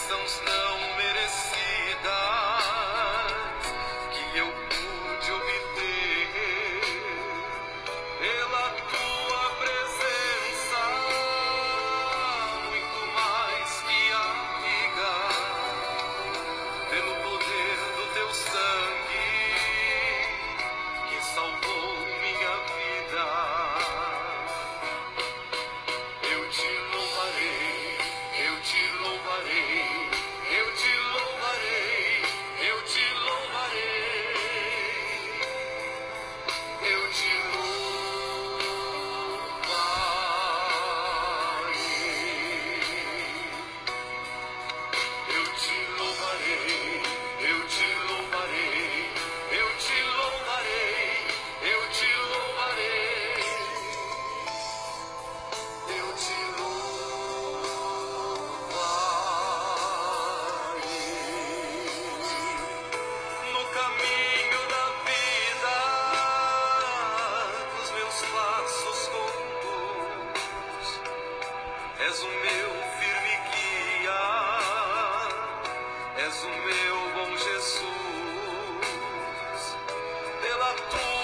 bênçãos não merecidas que eu pude obter pela tua presença, muito mais que amiga, pelo poder do teu sangue que salvou minha vida. Eu te louvarei, eu te louvarei, eu te louvarei, eu te louvarei, eu te louvarei, eu te louvarei, eu te louvarei, eu te louvarei, eu te louvarei, eu te no caminho da vida, os meus passos conduz. És o meu firme guia, és o meu bom Jesus. Pela tua